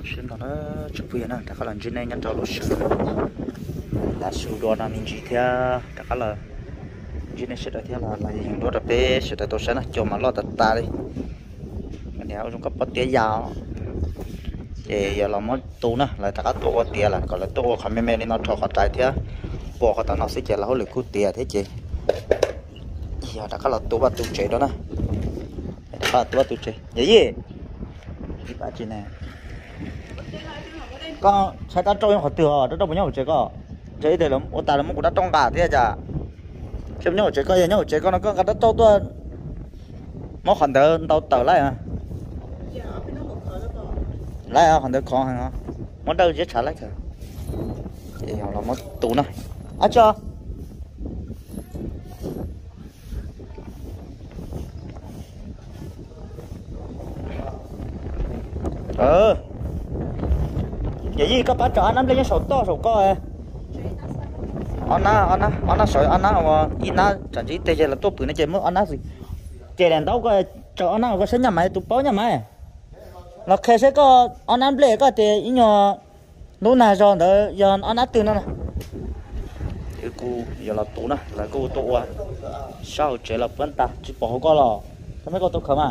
xem nó chụp hình nè chắc là trên này nhắn cho nó sửa là sửa đồ là mình chỉ theo chắc là trên này sẽ đợi theo là dùng đồ đặc biệt sẽ đợi tôi sẽ là cho mà lo tạt ta đi mình theo chúng có bắt tía giàu thì giờ là món tủ nè là chắc tủ có tía là còn là tủ không mềm nên nó cho họ trái thế bỏ họ ta nó sẽ chạy là họ lười cút tía thế chị giờ chắc là tủ bắt tủ chế đó nè chắc là tủ bắt tủ chế vậy gì đi ba chị nè con sai ta trôi họ từ họ đó bao nhiêu chế có chế thì lắm ô ta là một đã trong cả thế chả xem nhau chế có gì nhau chế có nó có cái đó trâu tôi mất hoàn tờ tàu tờ lại à lại à hoàn tờ khó hả mất đâu chết trả lại cả thì họ là mất tủ này à cho vậy gì các bạn cho anh lấy cái sổ to sổ co anh na sợi anh na mà ina chẳng chỉ tê là tốt bự nó chơi mất anh na gì chơi đèn đâu có cho anh na có sinh nhà máy tụ bao nhà máy là khi sẽ có anh na lấy có thì ít nhỏ lúc nào rồi đó giờ anh na từ nó này cái cô giờ là tụ nè là cô tụ à sao chơi là vẫn ta chỉ bỏ có lò không mấy có tụ không à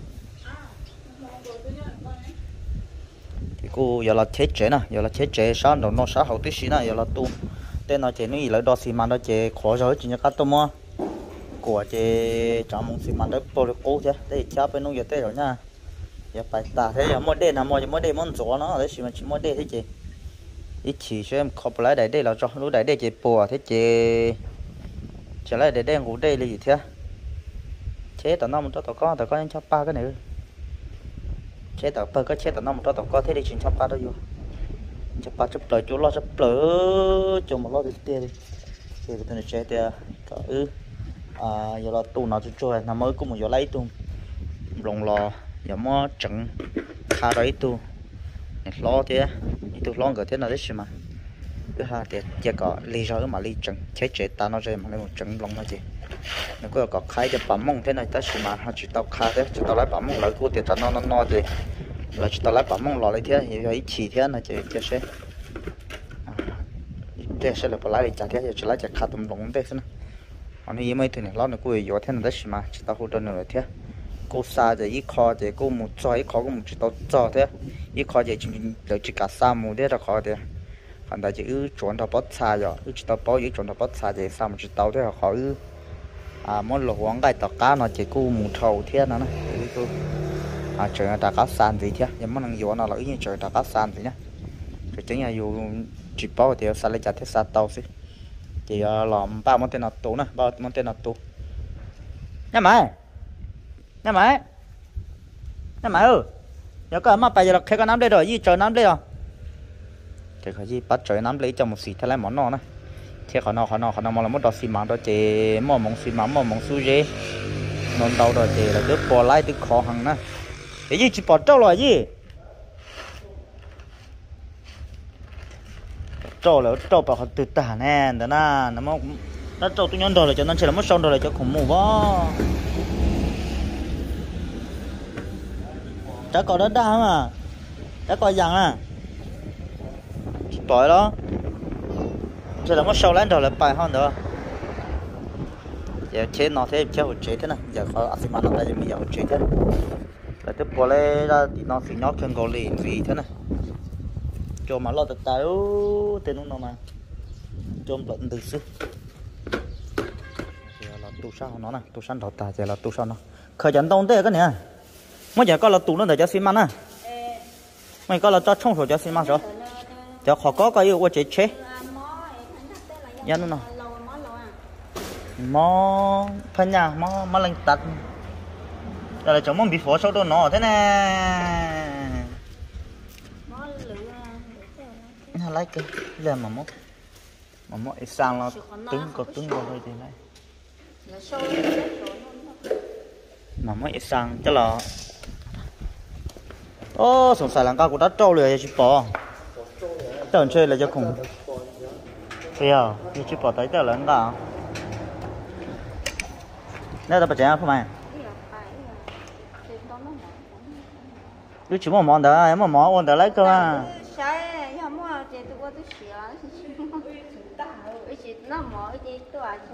cô giờ là chết chế nè giờ là chết chế sao nó sao hậu tí xí nè giờ là tu tên nó chế nó lấy đo xi măng đó chế khó rồi chỉ cho cắt tôm mua của chế cho mông xi măng đó bỏ được cố chứ đây cha bên nông nghiệp tết rồi nha giờ phải ta thế giờ mỗi đêm là mỗi đêm món gió nó đấy xi măng chỉ mỗi đêm thế chị ít chỉ cho em khóc lại đấy đây là cho lúc đấy đây chế bùa thế chế trở lại để đen ngủ đây là gì thế chế tao năm cho tao có cho ba cái này chế tạo bơ có chế tạo nó một đó tạo có thế đi chuyển chấp ba đó vô chấp ba chấp lời chú lo chấp lỡ cho một lo đi tiền đi thì cái này chế tiền có giờ là tù nó cho nằm mới cũng một giờ lấy tù lòng lò giờ mua trứng khá đấy tù lo thế tù lo cái thế nào đấy mà thứ hai thì chỉ có ly rồi mà ly trứng chế ta nó rồi mà lấy một trứng lòng nó gì nó có khai cho bấm mông thế này ta chỉ mà họ chỉ tao khai thế chỉ tao lấy bấm mông lại cô tiền nó thì là chỉ tao lấy bấm mông lò lại thế thì phải chỉ thế này chỉ sẽ thế sẽ là phải lấy trả thế chỉ lấy trả khai tầm lòng thế nữa anh ấy mấy thứ này nó cô ấy thế này đấy chỉ mà chỉ tao hỗ trợ nữa thế cô xa thì ít khó thì cô một cho ít khó cô một chỉ tao cho thế ít khó thì chỉ cả xa một thế là khó thế còn đại chỉ chuẩn tao bắt xa rồi chỉ tao bảo chuẩn tao bắt xa thì sao một chỉ tao thế là khó món lẩu hoang gai tàu cá nó chỉ cu mù trầu thế nó trời ta cá sàn gì thế nhưng món ăn dừa nó là ý như trời ta cá sàn gì nhá trời chính là dù chỉ bảo thì sao lại chặt thế sao tàu xí thì làm ba món tên là tủ nè ba món tên là tủ nhà máy giờ có mà bây giờ là cái nắm đây rồi gì trời nắm đây rồi trời cái gì bắt trời nắm lấy cho một xí thế lại món nó nè thế họ nó mà là một đợt xi măng đó chế mỏ mỏng xi măng mỏ mỏng su dê non đầu đó chế là cứ bỏ lại cứ khó hằng nè cái gì chỉ bỏ trâu rồi gì trâu là trâu bảo họ tự tả nè đó na nó trâu tôi nhon đồ là cho nó chỉ là mất xong đồ là cho khủng mù quá trái cỏ đó đa mà trái cỏ vàng à bỏ đó giờ là mất sâu lên rồi là bài hơn nữa giờ chế nó thế chế hỗ chế thế này giờ có áp mà nó tại vì mình giờ hỗ chế thế là tiếp qua đây ra thì nó phải nhóc chân gò liền vì thế này cho mà lo từ từ tên nó mà cho lợn từ xưa giờ là tu sao nó này tu san đầu ta giờ là tu sao nó khởi trận đông thế cái này mới giờ có là tu nó để cho xi măng à mày có là cho冲手cho xi măng rồi cho họ có cái yêu chế dạ nó mò phân nhà mò lanh tật đây là chỗ món bị phổ sâu đâu nọ thế nè lấy cái là mà mò ít sang là tướng vào đây thì này mà mò ít sang chắc là ô sòng sài làng cao của đất trâu lười chỉ bỏ tởn chơi là cho khủng bây giờ như chỉ bỏ tới tởn lớn cả đây là bà trẻ không mày tôi chỉ muốn món đó em mà món ổn đó lấy cơ mà sai ya mua chị tôi qua tôi xỉa chị nó mỏ chị tôi à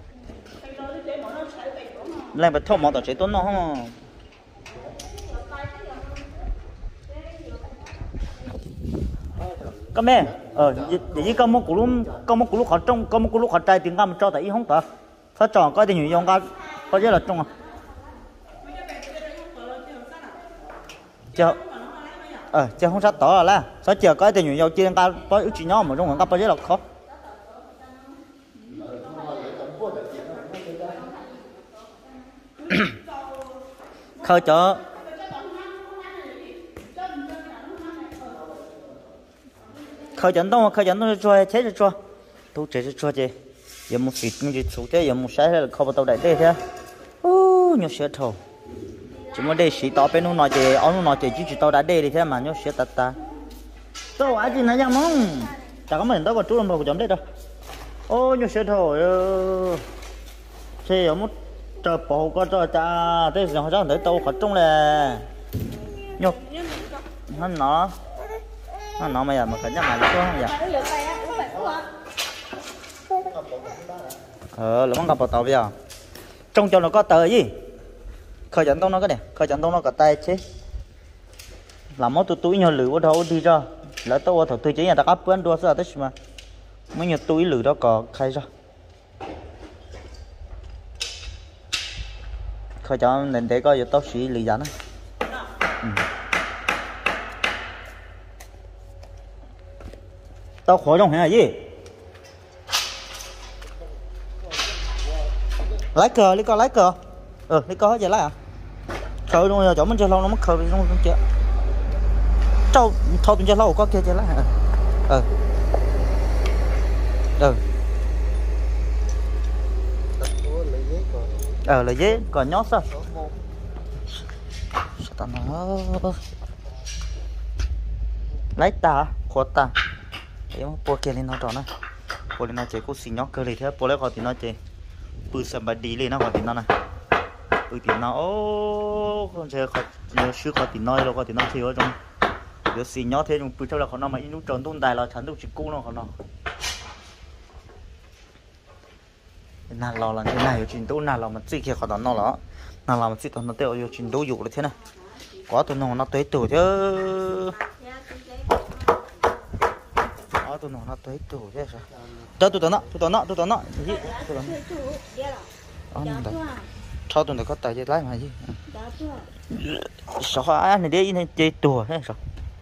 lên bật thô món tao chế tốt nó không cái mẹ vậy có một cú lúc họ trong có một cú lúc họ trai tiếng ngâm cho tại không tao phải chọn cái tiền dùng cái có rất là trong à chờ chờ không sát tỏ là sao chờ cái tiền dùng chia ra có ước chuyện nhỏ mà trong cái bao rất là khó khơi chợ khơi dẫn tôi cho chết cho tôi chết cho chị giờ một xịt như số thế giờ một sai là không bao đại thế thế nhiều xe thầu chỉ muốn để xịt tao bên nó nói chị ông nó nói chị chỉ tao đã để đi thế mà nhiều xe tạt ta tôi ai gì nói rằng mong chẳng có mình đâu có chú làm đâu có chấm đấy đâu nhiều xe thầu xe ở một chờ bộ có cho cha thế giờ họ cho tới tàu khó trong là nhục nó mà giờ mà cả nhà mày có không vậy lúc gặp tàu bây giờ trong cho nó có tờ gì khởi dẫn tông nó cái này khởi dẫn tông nó cả tay chứ làm món túi nhiều lửa đâu đi ra lỡ tao thầu tôi chỉ nhà ta áp bữa đua sao thế mà mấy nhiều túi lửa đó có khai ra khởi cho nên để coi giờ tao xí lì dẫn tao khỏi trong hay gì lái cờ lấy cờ giờ lái à khơi luôn chỗ mình chơi lâu nó mất khơi luôn chưa trâu thôi tôi chơi lâu có kia chơi lái là dế còn nhót sao tao nó lấy ta khó ta em bố kia lên nó tròn á bố lên nó chơi cũng xì nhót cơ này thế bố lấy khỏi thì nó chơi bự sầm bà đi lên nó khỏi thì nó này bự thì nó con chơi khỏi nhiều sư khỏi thì nó đâu khỏi thì nó thì ở trong giờ xì nhót thế trong bự trong là khỏi nó mà in lúc tròn tung tài là chắn được chỉ cũ nó khỏi nó nào lò là thế này chuyện đâu nào là mà chỉ kia khỏi nó là nào là mà chỉ toàn nó tiêu yêu chuyện đâu dụ được thế này có tụi nó tới tuổi chứ tụi nó tới tuổi thế sao cho tụi nó gì cho tụi nó có tài lái mà gì sao ai này đi này chơi tùa thế sao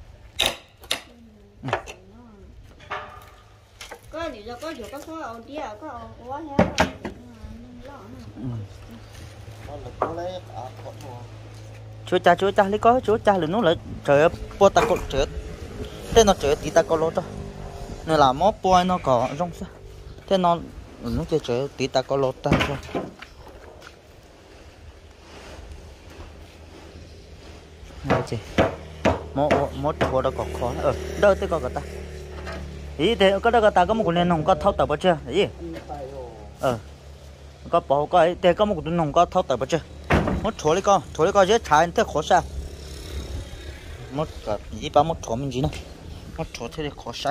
có nhiều có nhiều có số ông đi có quá hết chúa cha lấy có chúa cha là nó lại trời ơi po ta cột trời thế nó trời tí ta có lỗ cho nên là mó po nó có rong sao thế nó trời tí ta có lỗ ta cho này chị mó thua đó có khó đâu thế có cả ta ý thế có đâu cả ta có một con nông có thâu tập bao chưa gì có bỏ có ấy thế có một con nông có thâu tập bao chưa một thua lấy con dễ trái thế khó sao một cái gì ba một thua mình gì nữa một thua thế khó sai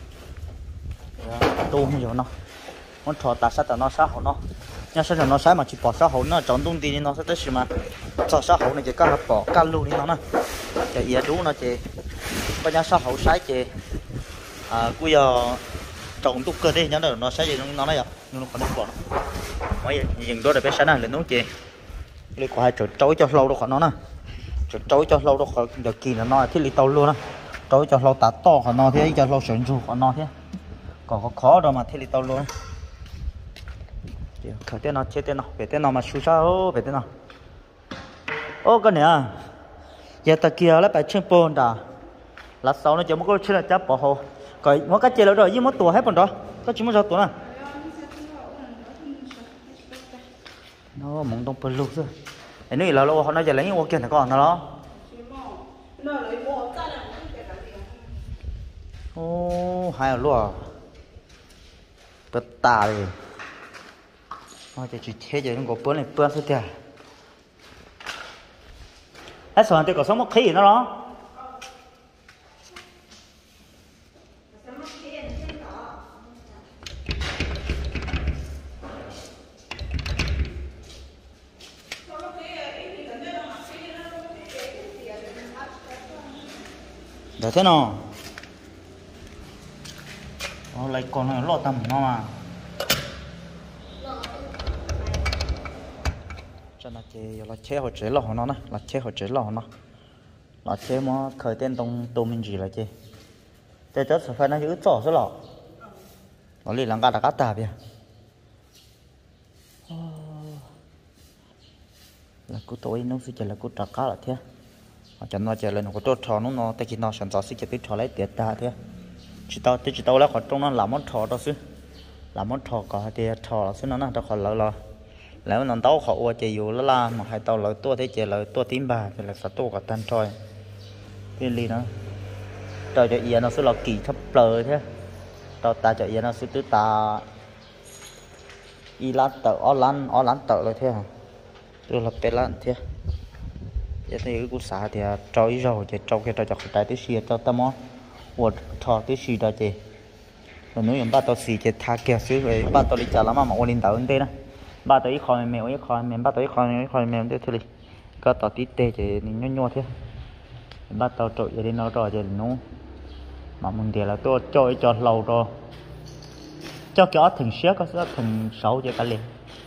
tu không nhiều nó một thua ta sát nó sát hậu nó nhà sát nó sát mà chỉ bỏ sát hậu nó chọn tung tiền nó sẽ tới gì mà cho sát hậu này chỉ có bỏ cá luôn đi nó nè cái gì đủ nó chỉ có nhà sát hậu sai chỉ bây giờ trồng tu cơ đi nhớ được nó sai gì nó này à nó còn nó bỏ mấy dừng đó để bé sáng này lên nó chỉ lấy quả trời trối cho lâu đâu khỏi nó nè trời trối cho lâu đâu khỏi được kỳ là nó thiết lý tàu luôn á trối cho lâu tá to khỏi nó thế cho lâu sườn ru khỏi nó thế còn có khó đâu mà thiết lý tàu luôn khởi tên nó chết tên nó về tên nó mà xui sao về tên nó cái này à giờ ta kia lấy bài chân bồn đã là sau nó chỉ một cái chơi là chấp bỏ hồ coi một cái chơi rồi với một tuổi hết bọn đó có chỉ một số tuổi nè nó mong đông bự luôn rồi cái này là lâu họ nói giờ lấy những cái này còn nó hai luôn bật tà rồi thôi chỉ thế giờ nó có bữa này bữa sẽ thế hết rồi thì có sống một khí nó đó để thế nào lấy con này lo tầm nó mà cho nó chế là chế hồi chế lò nó nè là chế hồi chế lò nó là chế mà khởi tên tông tôm mình gì là chế chế chất sẽ phải nó giữ trỏ số lò nó liền làm gà tà bia là cú tối nó sẽ chỉ là cú trà cá là thế cho nó chỉ là nó có trò trò nó tại khi nó sản xuất sẽ chỉ trò lấy tiền ta thế chỉ tao là khỏi trong nó làm món trò đó xứ làm món trò có thì trò xứ nó nó khỏi lỡ lỡ nó tao khỏi qua chỉ dù là mà hai tao lỡ tua thế chỉ lỡ tua tím bà thì là sao tua cả tan trôi cái ly nó trời cho yên nó sẽ là kỳ thấp lờ thế tao ta cho yên nó sẽ tứ ta y lát tờ ó lán tờ rồi thế hả tôi là bé lát thế vậy thì cái cú xả thì trâu ý rồi thì trâu kia trâu cho trái tới xìa cho tao mó quật thò tới xì đó chị rồi nếu như ba tao xì chị thà kia xíu rồi ba tao đi chợ lắm mà ô linh tao ứng tê đó ba tao ít khỏi mèo ba tao ít khỏi mèo thế thôi có tao tí tê chị nhô thế ba tao trội vậy đi nó rồi chị nó mà mình thì là tôi trội cho lâu rồi cho cái ớt thường xía có sẽ thường xấu cho cả liền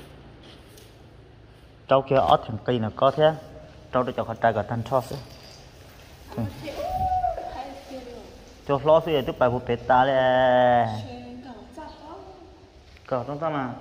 trâu kia ớt thường cây là có thế trâu để cho họ trai cả thanh thoát cho lo xí tức bài phụ bể ta lên cờ trong tâm à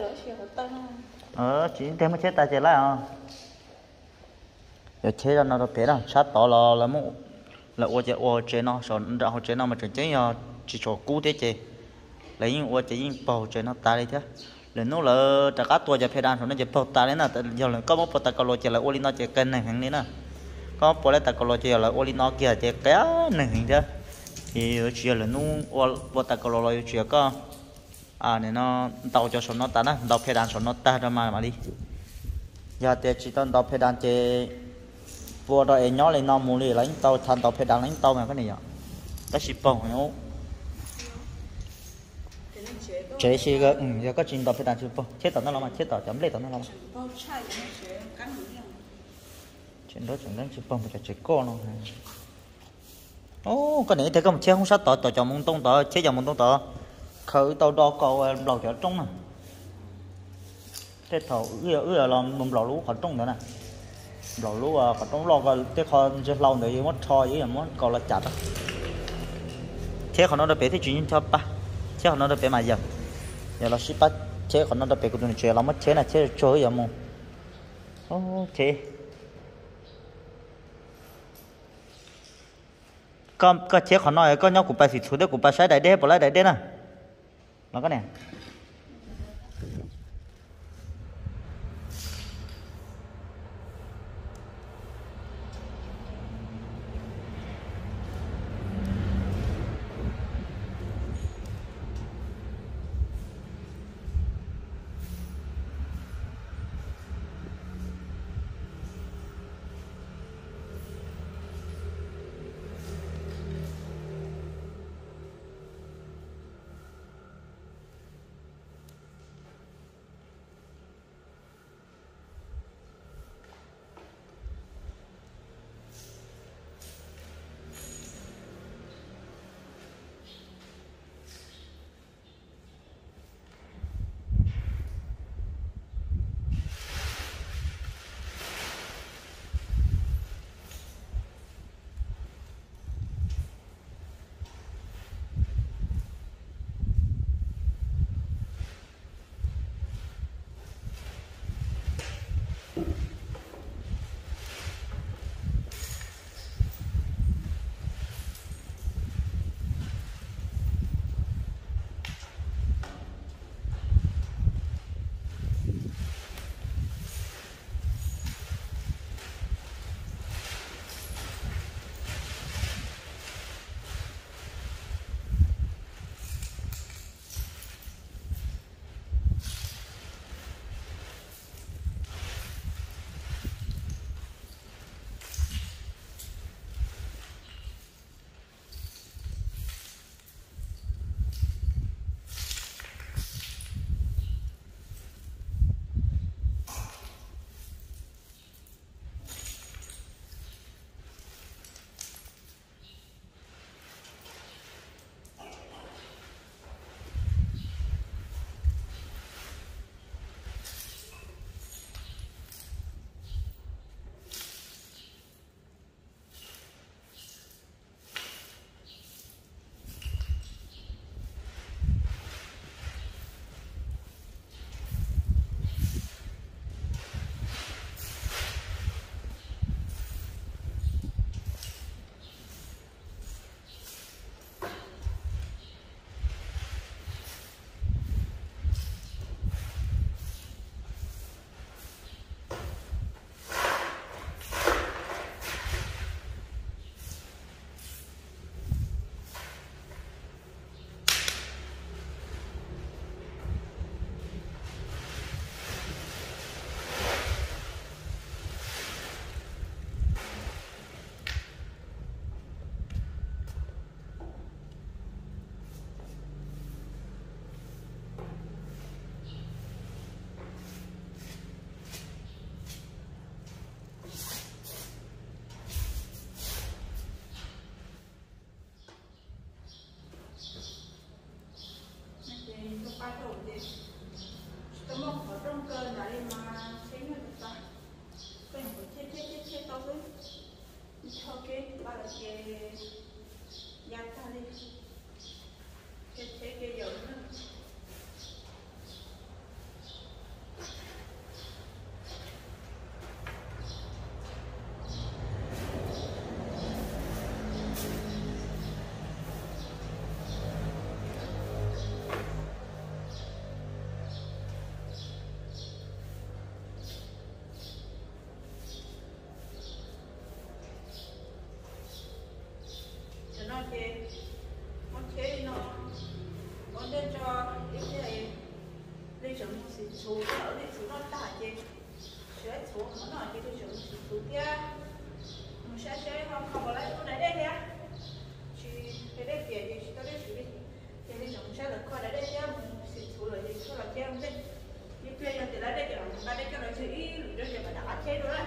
chỉ thêm mới chết ta chết lại à giờ chết ra nó đâu bể đâu sát tỏ là mu là ô chế nó sợ đã họ chế nó mà chế nhờ chỉ cho cú thế chế lấy những ô chế những bầu chế nó ta đi thế lầnนู้là trả cá tua cho phê đan rồi nó chế bầu ta đấy nè giờ là có một bầu ta cầu lo chế là ô li nó chế cân này hàng này nè có bầu lại ta cầu lo chế là ô li nó kia chế cái này hình thế thì chỉ là nó bầu ta cầu lo chỉ có này nó tàu cho số nó ta nè tàu phê đan số nó ta ra mà đi giờ thì chỉ tao tàu phê đan chế vua rồi nhỏ lên nó mua đi lấy tàu thành tàu phê đan lấy tàu mà cái này nhở cái ship bông nó chế xí cái giờ có chuyện tàu phê đan ship bông chết tàu nó làm mà chết tàu chấm lấy tàu nó làm chuyện đó ship bông phải chế con nó cái này thì có một chế không sát tàu tàu chồng mông tông tàu chế chồng mông tông tàu khởi tàu đo cầu đầu chở trống nè thế thầu ưa làm mông lò lú khỏi trống nữa nè lò lú khỏi trống lo cái thế con chơi lâu nữa mất thôi với mất còn là chặt thế còn nó đã bé thì chuyện cho ba thế còn nó đã bé mà giờ là ship bắt thế còn nó đã bé của tôi chơi lắm mất thế này thế chơi giờ mông thế có chế còn nói có nhau của bà xịt xuống đấy của bà sai đại đế bỏ lại đại đế nè nó cái này số ở đây số nó tải chứ sẽ số nó nói cái số kia mình sẽ không không có lấy cái đấy đây nhá chỉ cái đấy tiền thì chỉ có đấy chỉ đi thì mình cũng sẽ được coi đấy nhá mình số rồi thì số là kia không biết như kia thì lấy đây kiểu cái đấy cái nói chữ ý rồi để mà đã chết rồi đấy